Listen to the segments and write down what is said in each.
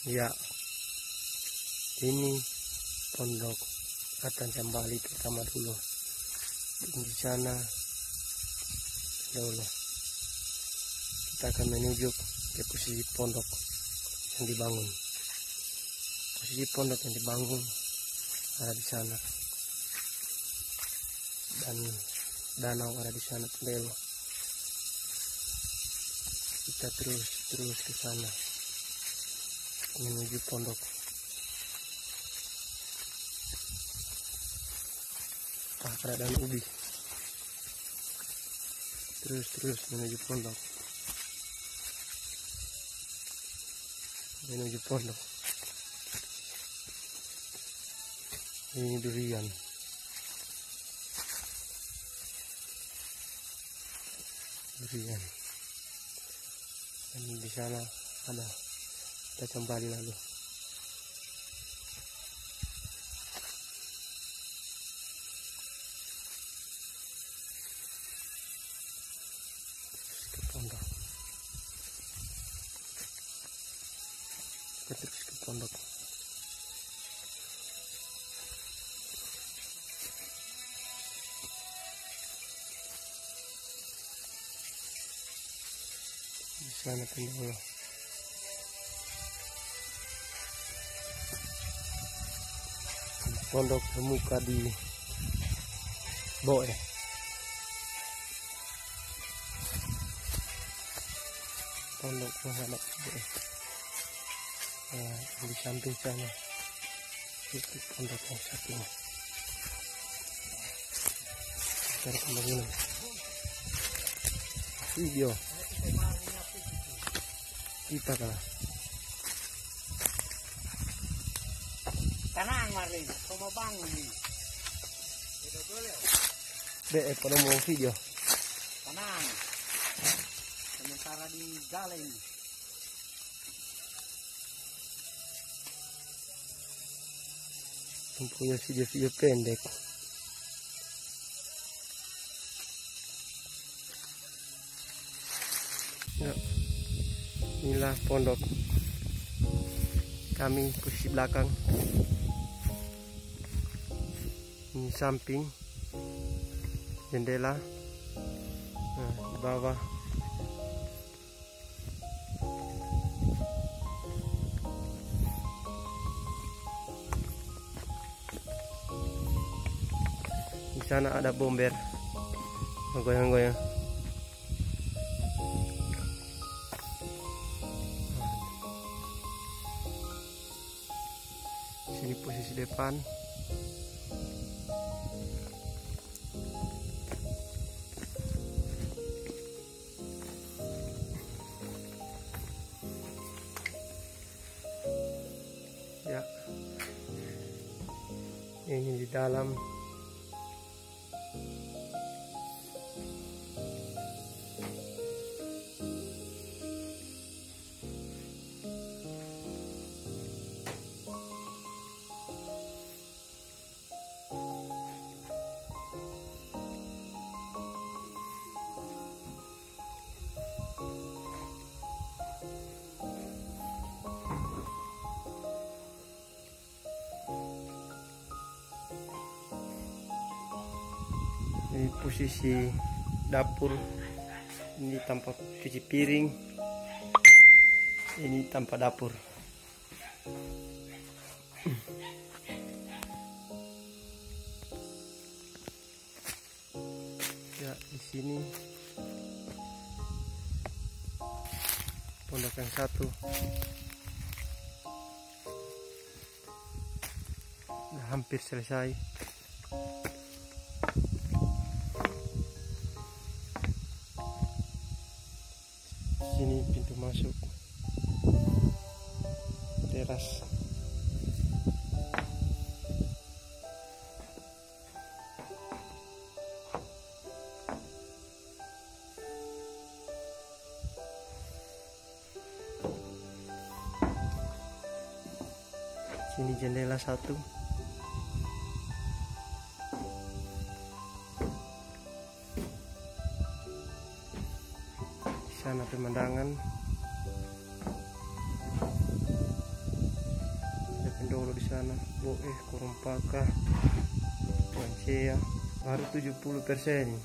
Ya, ini pondok Atan Cambali pertama dulu. Di sana dulu kita akan menuju ke posisi pondok yang dibangun. Posisi pondok yang dibangun ada di sana, dan danau ada di sana pendelo. Kita terus ke sana menuju pondok. Keadaan ubi terus menuju pondok, ini durian. Dan di sana ada kita kembali lalu. Terus ke pondok. Di sana pendelo. Pondok termuka di Boe. Pondok menghadap Boe. Nah, di samping sana itu pondok yang satu. Cari pembangunan video kita kalah. Tenang Marlin, kau mau bangun nih? Tidak boleh. Pada mau video. Tenang. Sementara di gala ini. Punya video pendek. Ya, inilah pondok kami, posisi belakang. Ini samping jendela. Nah, di bawah di sana ada bomber menggoyang-goyang. Sini posisi depan. Ya, ini di dalam. Ini posisi dapur. Ini tempat cuci piring. Ini tempat dapur. Ya, di sini pondok yang satu. Udah hampir selesai. Sini pintu masuk teras. Sini jendela satu. Di sana pemandangan. sana boe korumpaka wancea baru 70%.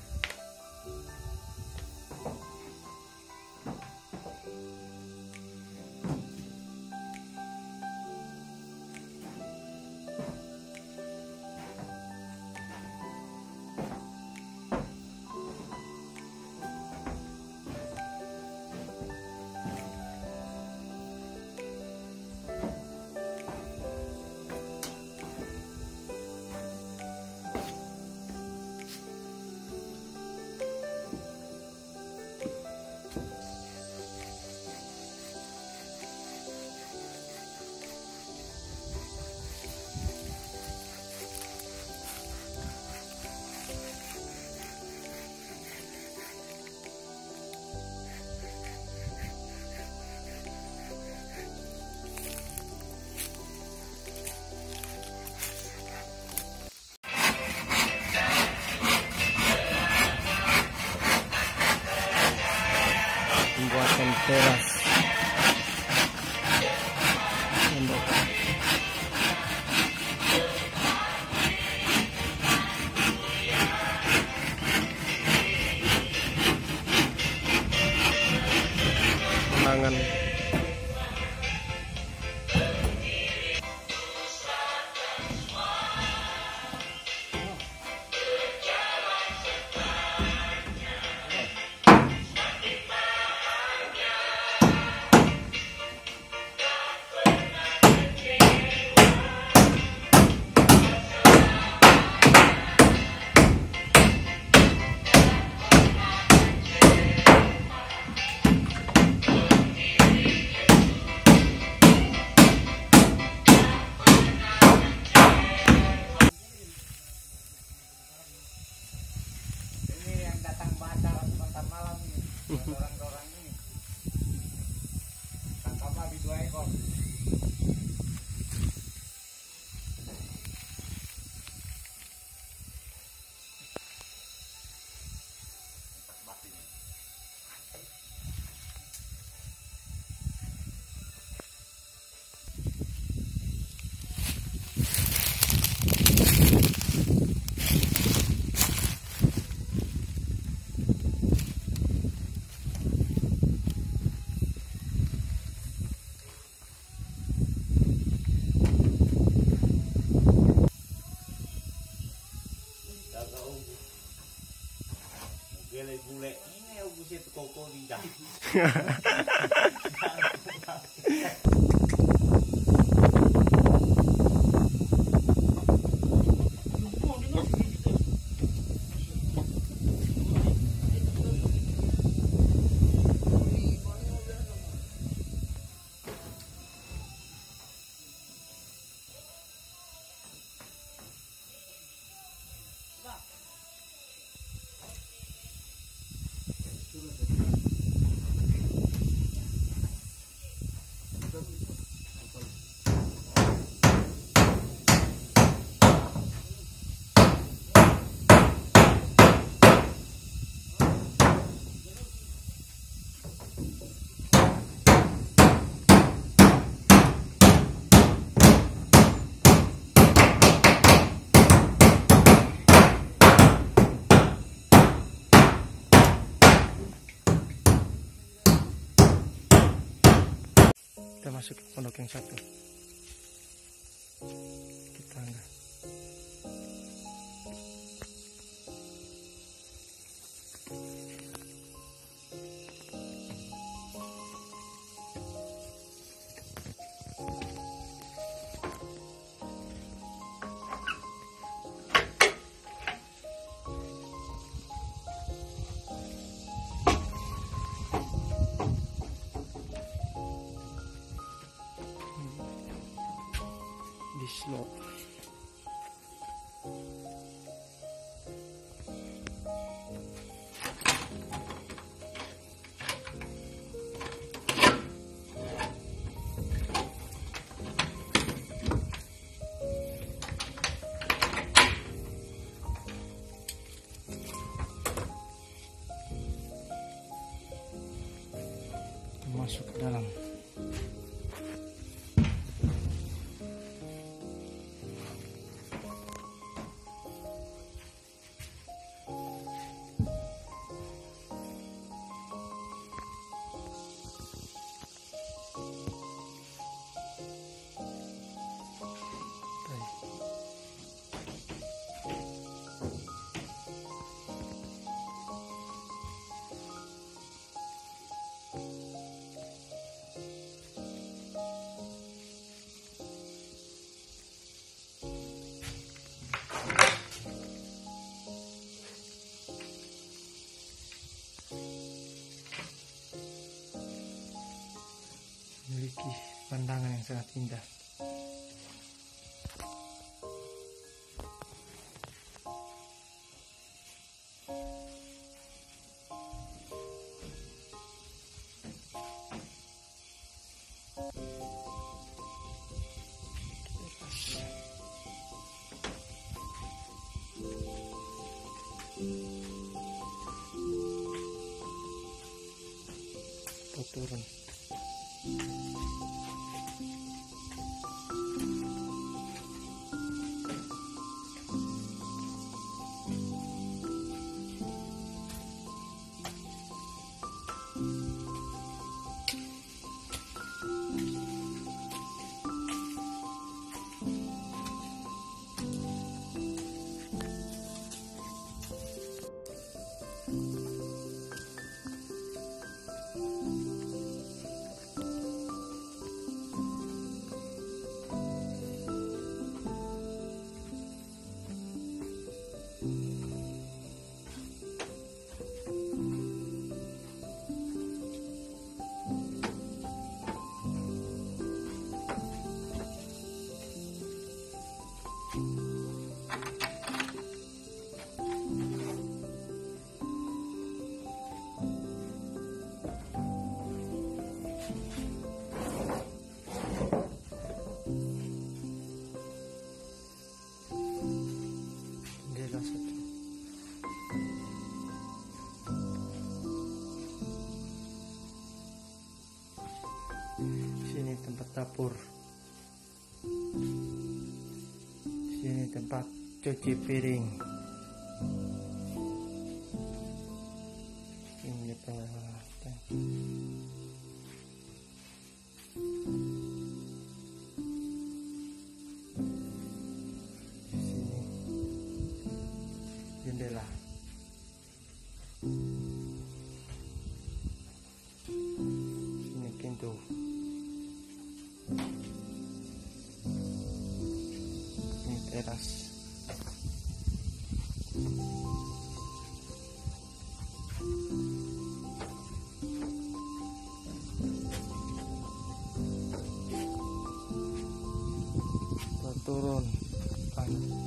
Pembuatan teras untuk menangan orang-orang ini tangkap babi 2 ekor. Gulai ini aku buset koko di dah. Kita masuk ke pondok yang satu. Kita enggak. Di slope. Masuk ke dalam. memiliki pandangan yang sangat indah. Turun. Sini tempat dapur. Sini tempat cuci piring. Ini peralatan. Sini jendela. Sini pintu. Ini teras. Turun panas.